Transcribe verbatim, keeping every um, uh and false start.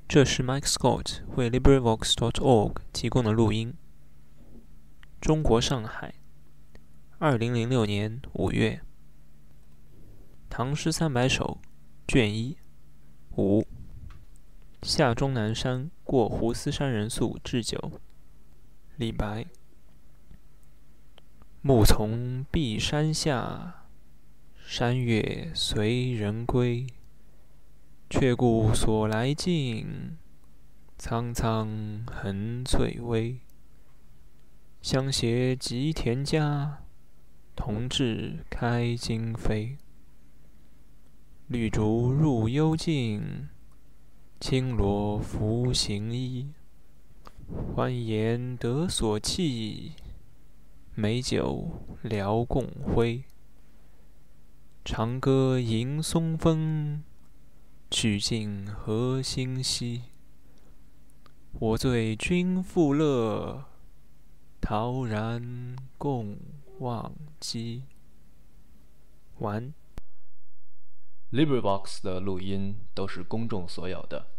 这是 Mike Scott 为 LibriVox dot org 提供的录音。中国上海，二零零六年五月。唐诗三百首，卷一，五。下终南山过斛斯山人宿置酒。李白。暮从碧山下，山月随人归。却顾所来径，苍苍痕翠微。相携及田家，同至开荆扉。绿竹入幽径，青萝拂行衣。欢颜得所憩，美酒聊共挥。长歌迎松风，曲尽何星稀。我醉君复乐，陶然共忘机。完。 LibriVox 的录音都是公众所有的。